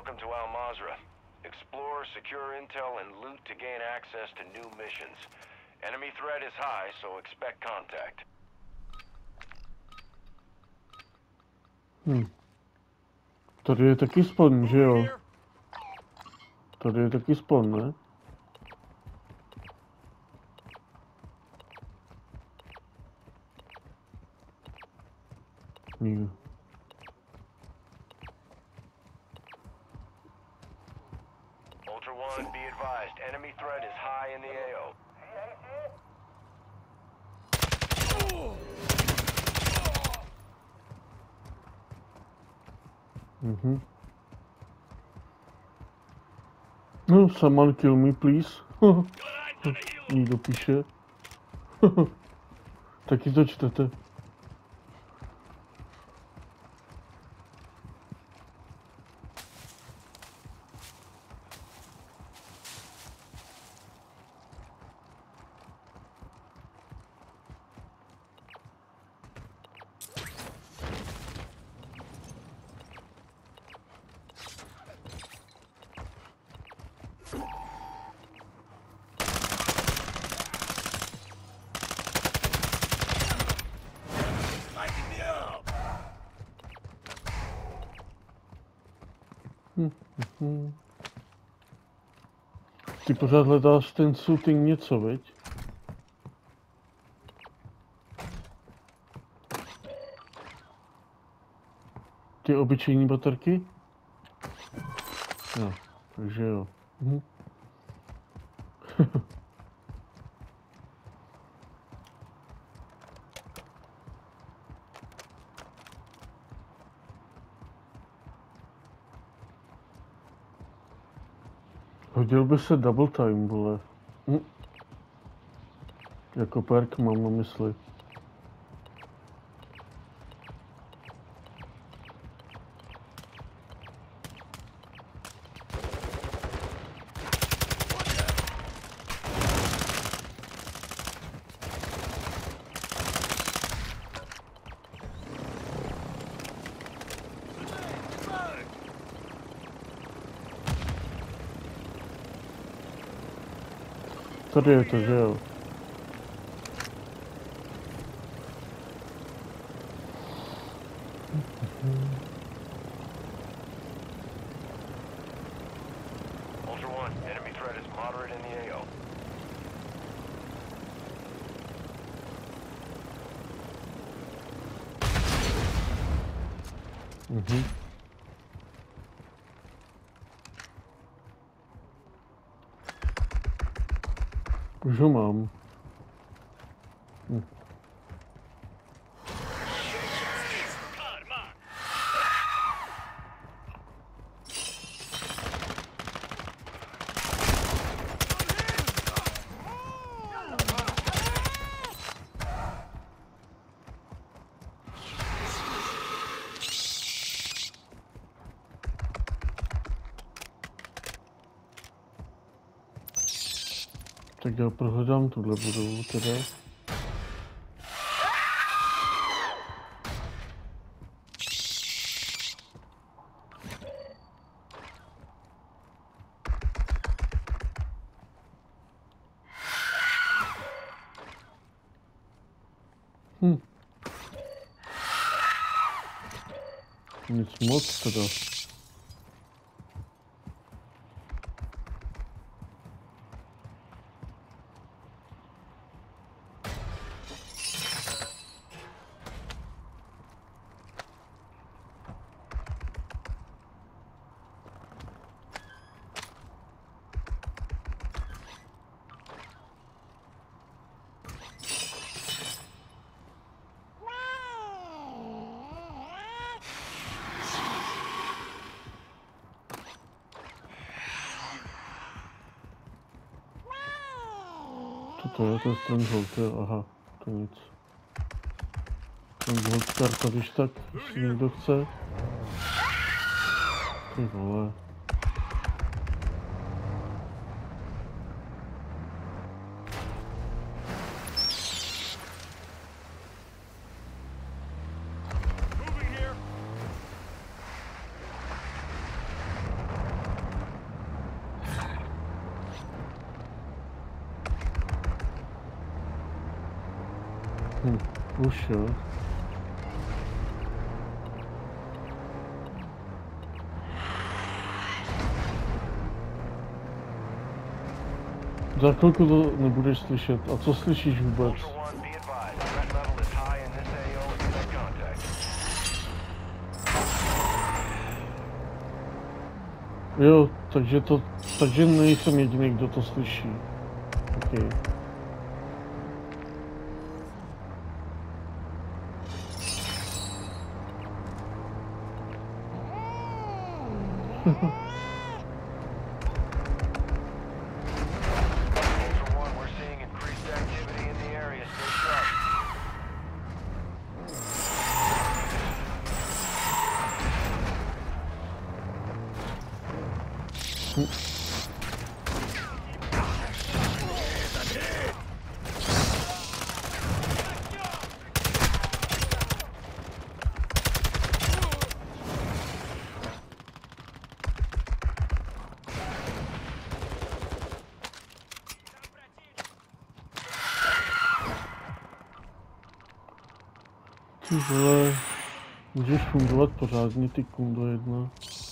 Welcome to Al Mazrah. Explore, secure intel, and loot to gain access to new missions. Enemy threat is high, so expect contact. Tady je taky spawn, že jo? Tady je taky spawn, ne? Nikdo. Ultra One, be advised, enemy threat is high in the AO. No, someone kill me, please. Nikdo píše. Taky to čtete. Ty pořád hledáš ten shooting něco, veď? Ty obyčejní baterky? No, takže jo. Hodil by se double time, vole. Jako perk mám na mysli. Tady je to, že jo? Ultra One, enemy threat is moderate in the AO. Už ho mám. Tak já prohledám tuhle budovu teda. Nic moc teda. To je ten Stronghold, jo, aha, to nic. Stronghold starta, když tak, jestli někdo chce. Ty vole. Už jo. Za chvilku to nebudeš slyšet. A co slyšíš vůbec? Ultra One, be advised. Threat level is high in this AO. Expect contact. Jo, takže nejsem jediný, kdo to slyší. Okay. Ultra One, we're seeing increased activity in the area. Stay sharp. Ty vole, můžeš fungovat pořádně, ty kundo jedna.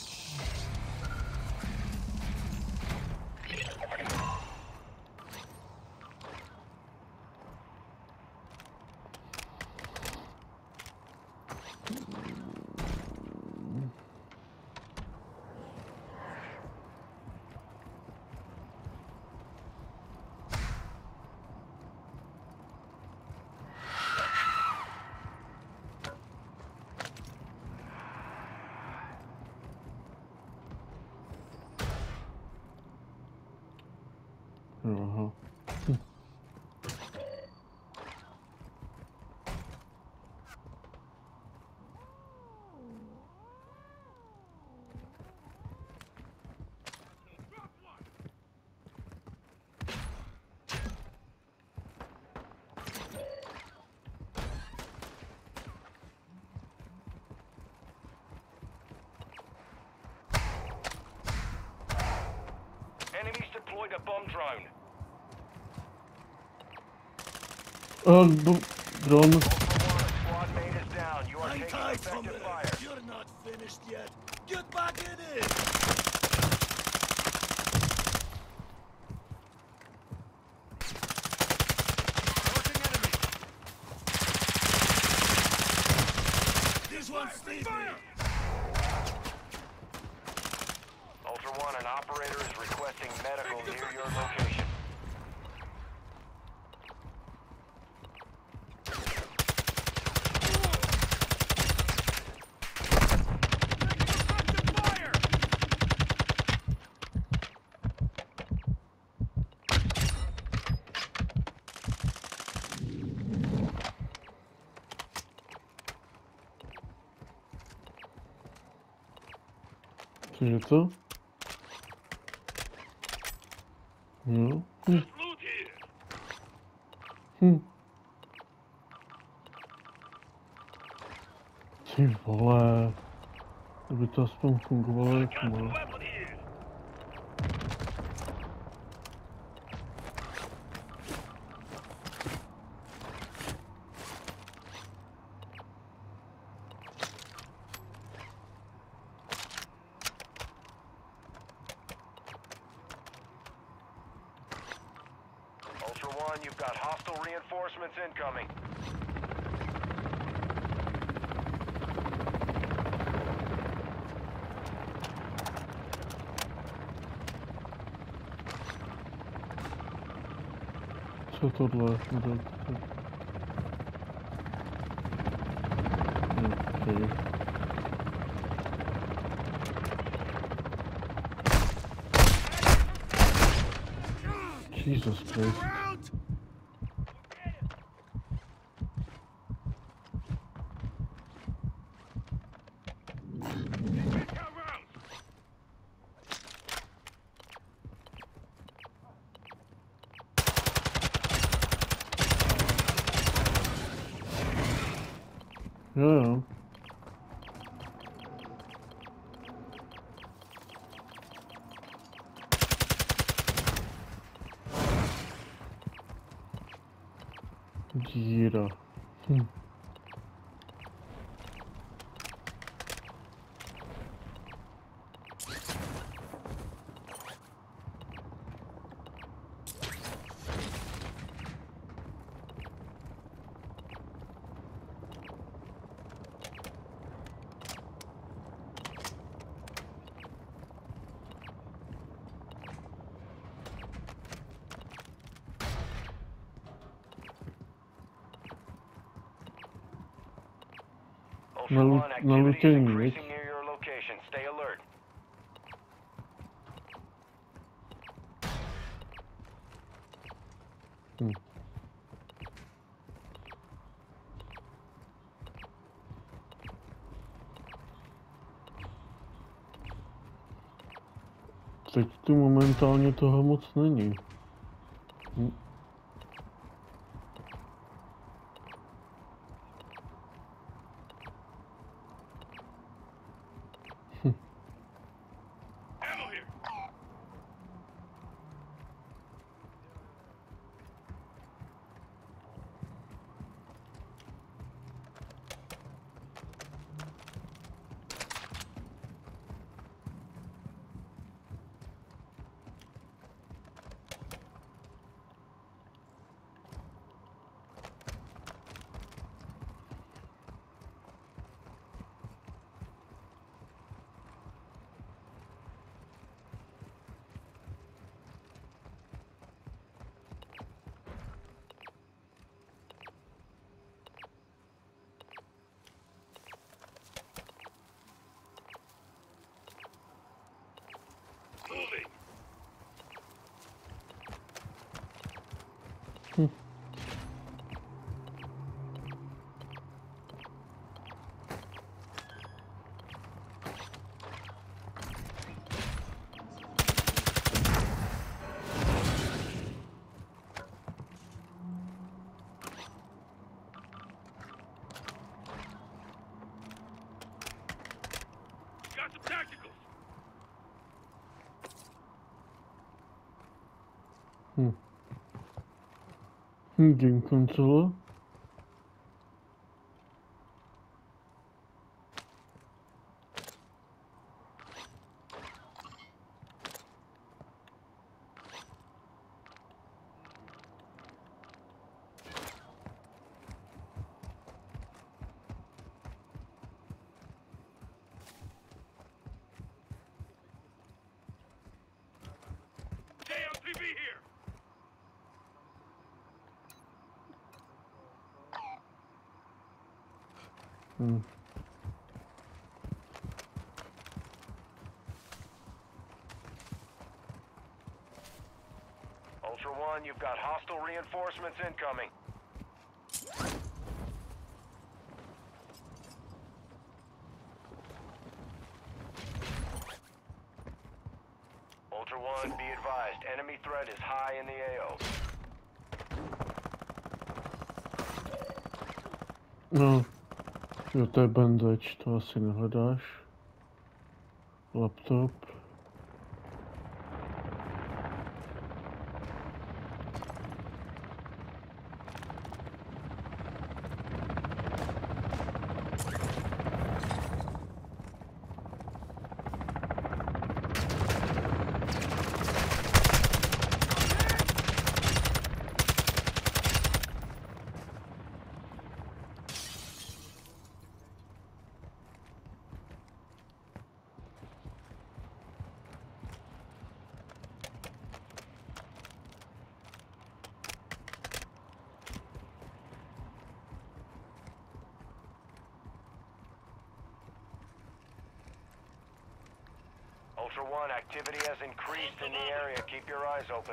Aha. Enemies deployed a bomb drone. Drone. Ultra One, a squad mate is down. You are Hang taking tight from effective there. fire. You're not finished yet. Get back in it. Approaching enemy. This one's sleeping. Ultra One, an operator is requesting medical near your location. Co je to? Jo. Ty vole. Kdyby to aspoň fungovalo jak má. Ultra One, you've got hostile reinforcements incoming. Co tohle? Okay. Jesus Christ. Jo, jo. Díra. Ultra One, activity is increasing near your location. Stay alert. Teď tu momentálně toho moc není. Ammo here. Moving. Got some tacticals. Game console. KLTV here. Ultra One, you've got hostile reinforcements incoming. Ultra One, be advised, enemy threat is high in the AO. No, jo, to je bandač, to asi nehledáš. Laptop. Ultra One, activity has increased in the area. Keep your eyes open.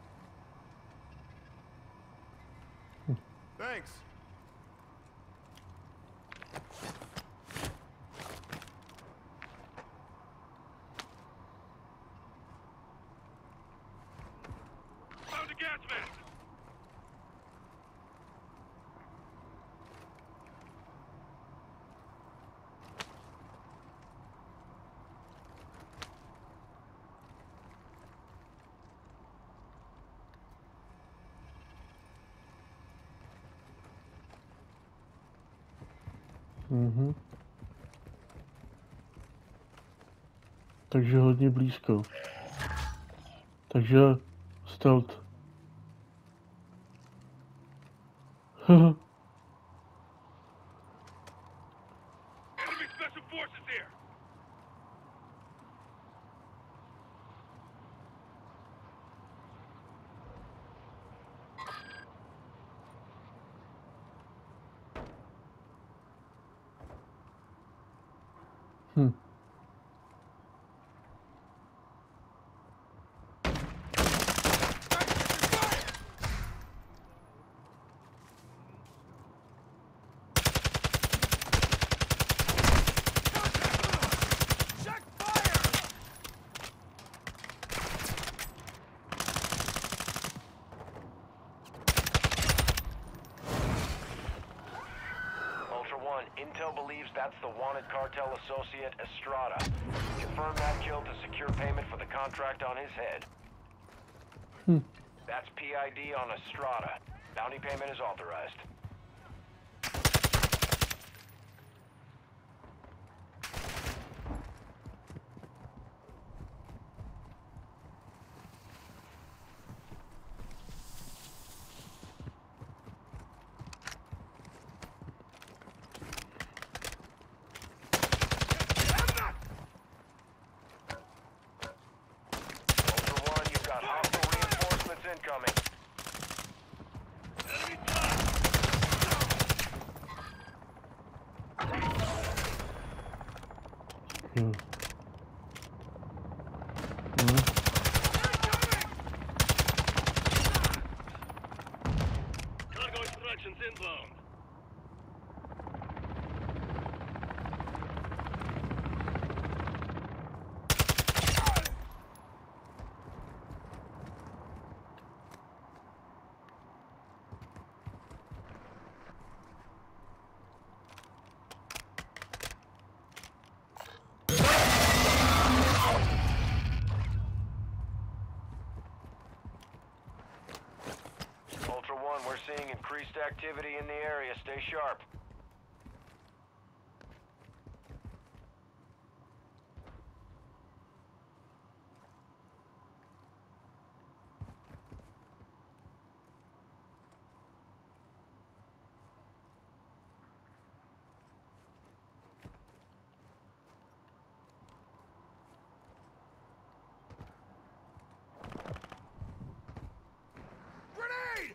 Thanks. Found a gas mask. Mhm. Takže hodně blízko. Takže stealth. Enemy special forces here. Hm. Check fire. Ultra One, Intel believes that's the wanted cartel associate Estrada. Confirm that kill to secure payment for the contract on his head. That's PID on Estrada. Bounty payment is authorized. Ultra One, you've got hostile reinforcements incoming. Enemy down. Jo. No. Cargo instructions inbound. Ultra One, we're seeing increased activity in the area. Stay sharp. Grenade!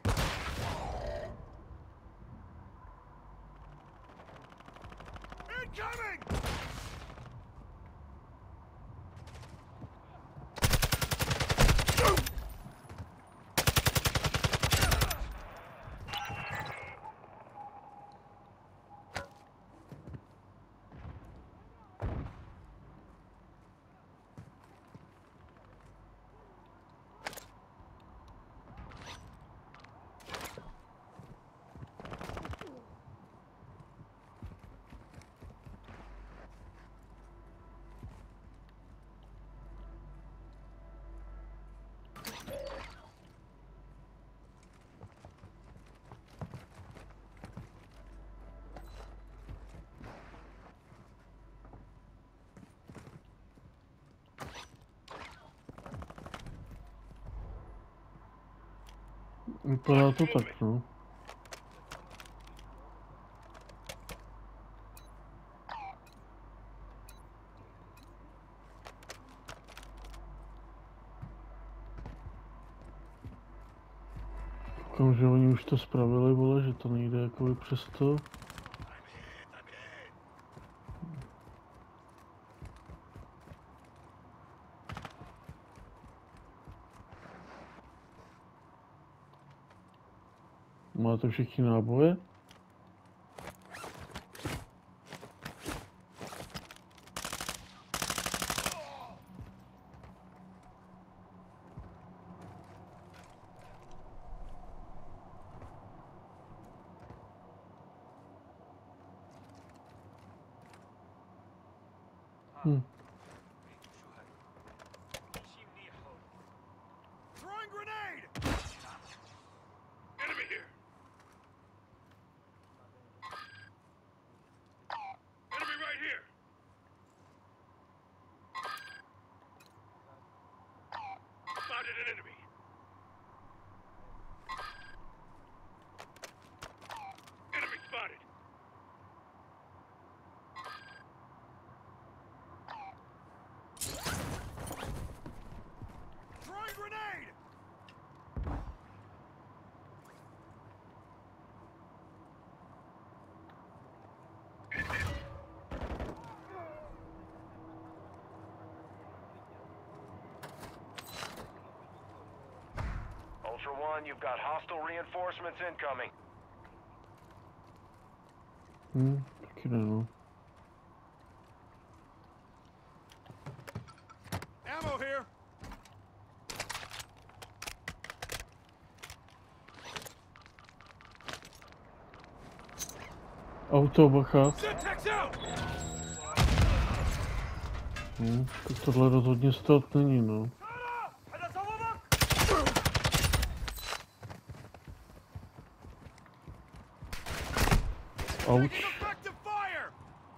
Incoming! Vypadá to tak, no. Koukám, že oni už to spravili, vole, že to nejde jakoby přes to. Máte všichni náboje? Throwing grenade! Enemy here! an enemy. Enemy spotted. Throwing grenade! Ultra One, you've got hostile reinforcements incoming. Taky ne, no. Ammo here. Auto, bacha. Syntax out! Tak tohle rozhodně stealth není, no. Ouch. Taking effective fire!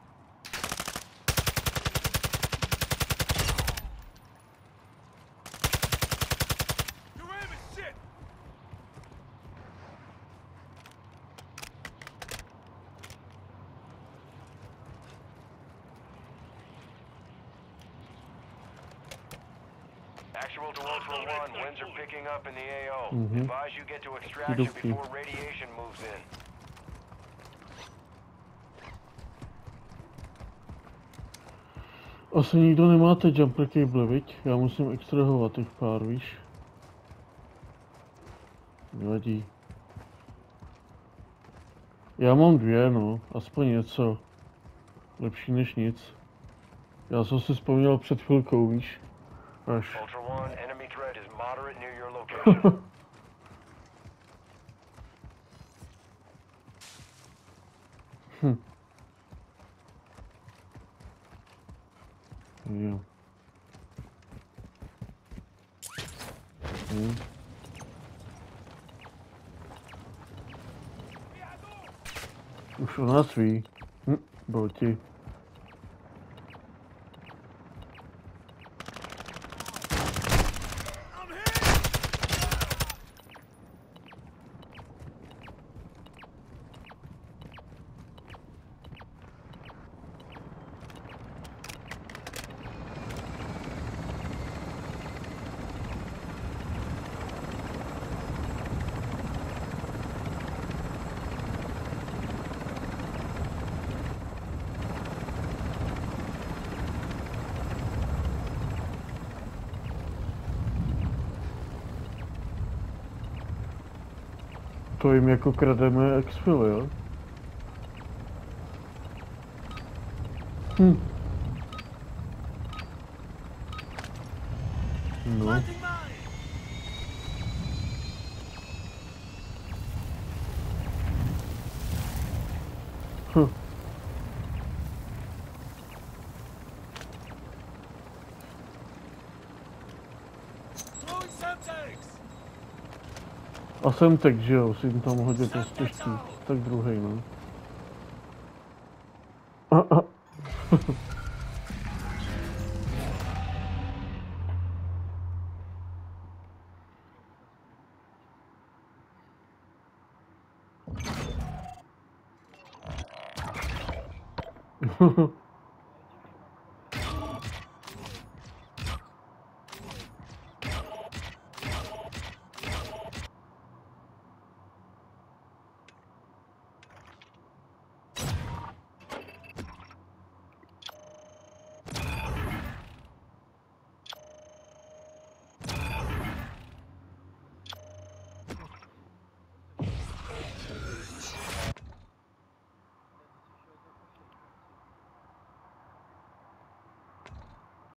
Your aim is shit! Actual to Ultra One, winds are picking up in the AO. Mhm. Advise you get to extraction Okie dokie. before radiation moves in. Asi nikdo nemáte jumper cable, viď? Já musím extrahovat těch pár, víš? Nevadí. Já mám 2, no. Aspoň něco. Lepší než nic. Já jsem si vzpomněl před chvilkou, víš? Až. Ultra One, enemy threat is moderate near your location. Jo. Už o nás ví. Boti. I'm hit! To jim jako krademe exfil, jo? No. Planting mine! Throwing Semtex! A jsem tak, že jo, si jim tam hodit roztěžtí. Tak druhej, no.